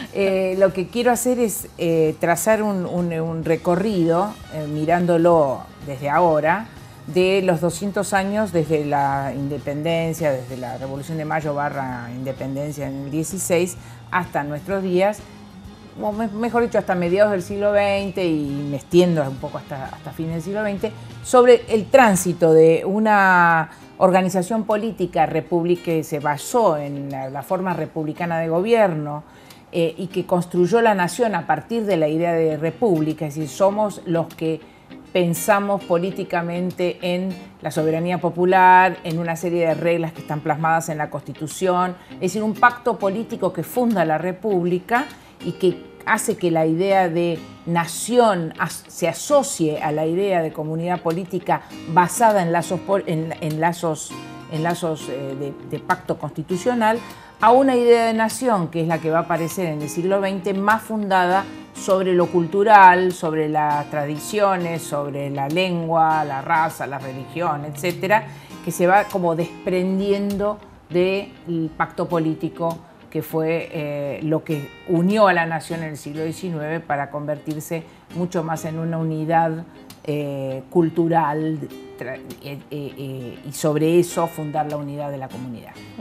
Lo que quiero hacer es trazar un recorrido, mirándolo desde ahora, de los 200 años desde la independencia, desde la Revolución de Mayo / independencia en el 16, hasta nuestros días, o mejor dicho, hasta mediados del siglo XX, y me extiendo un poco hasta fines del siglo XX, sobre el tránsito de una organización política que se basó en la forma republicana de gobierno y que construyó la nación a partir de la idea de república, es decir, somos los que pensamos políticamente en la soberanía popular, en una serie de reglas que están plasmadas en la Constitución, es decir, un pacto político que funda la república y que hace que la idea de nación se asocie a la idea de comunidad política basada en lazos de pacto constitucional, a una idea de nación que es la que va a aparecer en el siglo XX, más fundada sobre lo cultural, sobre las tradiciones, sobre la lengua, la raza, la religión, etcétera, que se va como desprendiendo del pacto político que fue lo que unió a la nación en el siglo XIX para convertirse mucho más en una unidad cultural y sobre eso fundar la unidad de la comunidad.